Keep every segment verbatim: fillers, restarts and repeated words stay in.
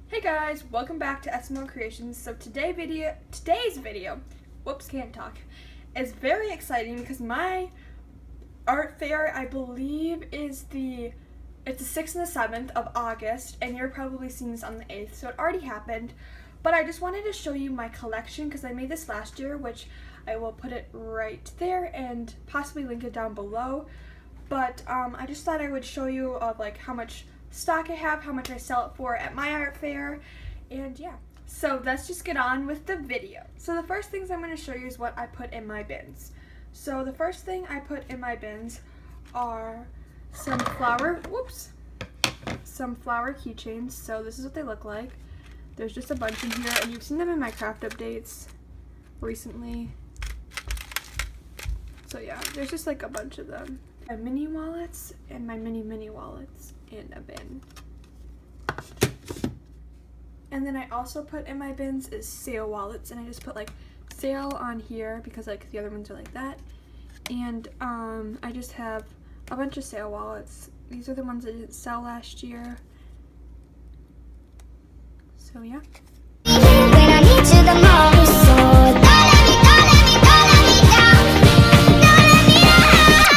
Hey guys, welcome back to S M O Creations. So today video, today's video, whoops, can't talk, is very exciting because my art fair, I believe, is the, it's the sixth and the seventh of August, and you're probably seeing this on the eighth, so it already happened. But I just wanted to show you my collection because I made this last year, which I will put it right there and possibly link it down below. But um, I just thought I would show you of like how much stock I have, how much I sell it for at my art fair, and yeah. So let's just get on with the video. So the first things I'm going to show you is what I put in my bins. So the first thing I put in my bins are some flower, whoops, some flower keychains. So this is what they look like. There's just a bunch in here, and you've seen them in my craft updates recently. So yeah, there's just like a bunch of them. My mini wallets and my mini mini wallets in a bin. And then I also put in my bins is sale wallets, and I just put like sale on here because like the other ones are like that. And um, I just have a bunch of sale wallets. These are the ones that didn't sell last year. So yeah. When I need you the most, so don't let me, don't let me, don't let me down. Don't let me down.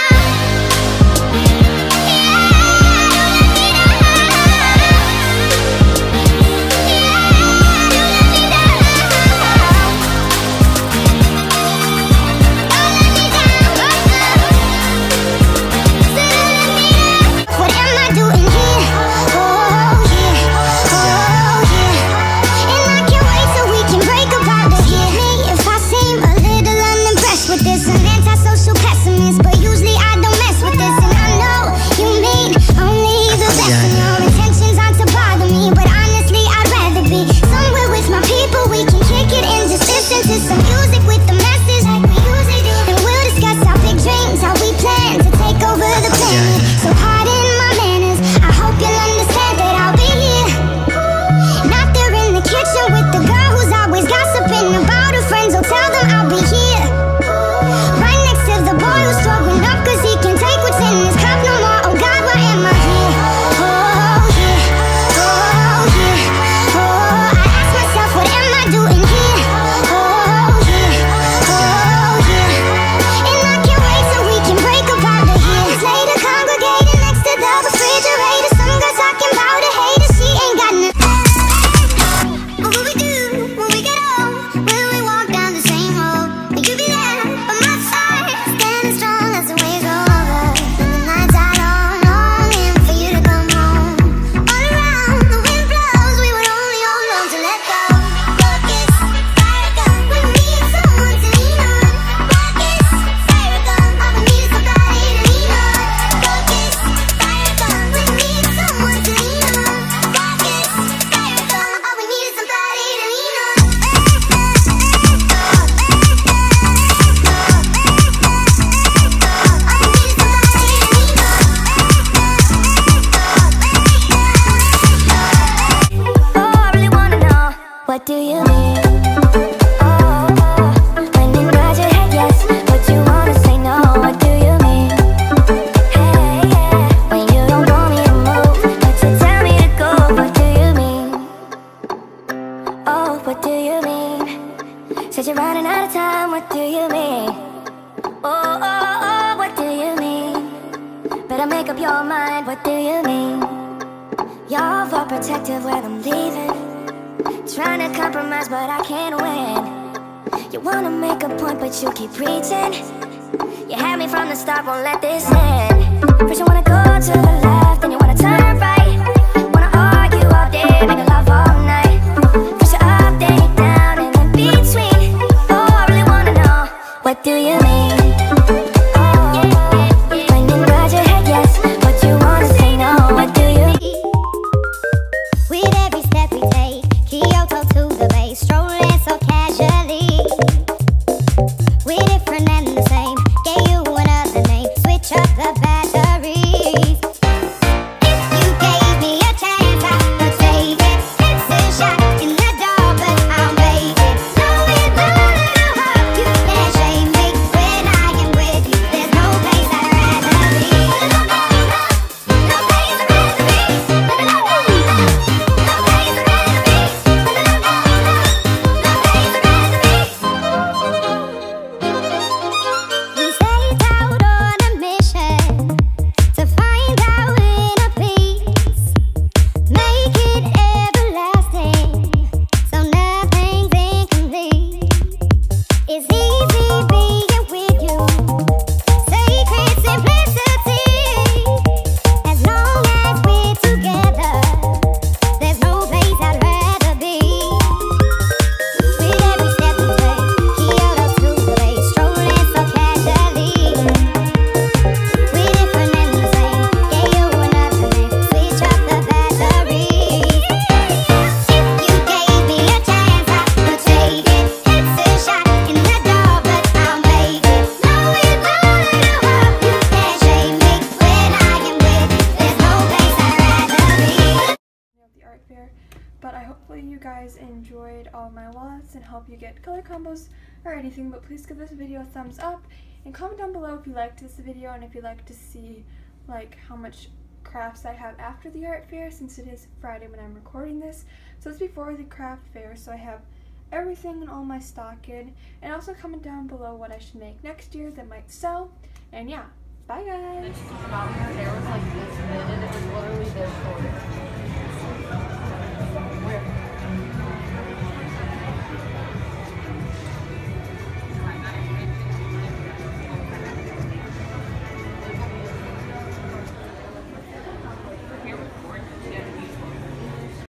What am I doing here? Oh yeah, oh yeah. And I can't wait till we can break apart again. Me, if I seem a little unimpressed with this, an antisocial pessimist, but usually I don't mess with this. And I know you mean only the best, and your intentions aren't to bother me, but honestly I'd rather be somewhere with my people. We can kick it and just listen to some music with the message like we usually do, and we'll discuss our big dreams, how we plan to take over the planet. So pardon my manners, I hope you'll understand that I'll be here, not there in the kitchen with the girl who's always gossiping about her friends. So tell them I'll be here, right next to the boy who's throwing up cause he can't take what's in his cup no more. Oh God, why am I here? Oh yeah, oh yeah, oh, I ask myself, what am I doing here? Oh yeah, oh yeah, and I can't wait till we can break apart the years later, congregating next to the refrigerator. Some girl talking about a hater, she ain't got nothing. What will we do when we get old? Will we walk down the same road? Will you be there by my side, standing strong as the waves roll over? When the nights are long, longing for you to come home. All around the wind blows, we would only hold on to let go. Rockets, fire gun, we need someone to lean on. Rockets, fire gun, all we need is somebody to lean on. Rockets, fire gun, we need someone to lean on. Rockets, fire gun, all we need is somebody to lean on. Oh, I really wanna know, what do you mean? Oh, oh, when you nod your head yes, but you wanna say no, what do you mean? Hey, yeah, when you don't want me to move, but you tell me to go, what do you mean? Oh, what do you mean? Said you're running out of time, what do you mean? Oh, oh, oh, what do you mean? Better make up your mind, what do you mean? You're overprotective when I'm leaving, trying to compromise but I can't win. You wanna make a point but you keep preaching. You had me from the start, won't let this end. First you wanna go to the left, then you wanna turn right. Wanna argue all day, make love all night. First you're up, then you're down, and in between. Oh, I really wanna know, what do you mean? Oh, when you nod your head yes, but you wanna say no, what do you mean? With every step we take, Kyoto to the bay, strolling so casually. We're different and the same, gave you another name, switch up the batteries. But I hopefully you guys enjoyed all my wallets and help you get color combos or anything. But please give this video a thumbs up and comment down below if you liked this video and if you'd like to see like how much crafts I have after the art fair, since it is Friday when I'm recording this. So it's before the craft fair, so I have everything and all my stock in. And also comment down below what I should make next year that might sell. And yeah, bye guys! And she came out and her hair was like this big and it was literally this short. Where?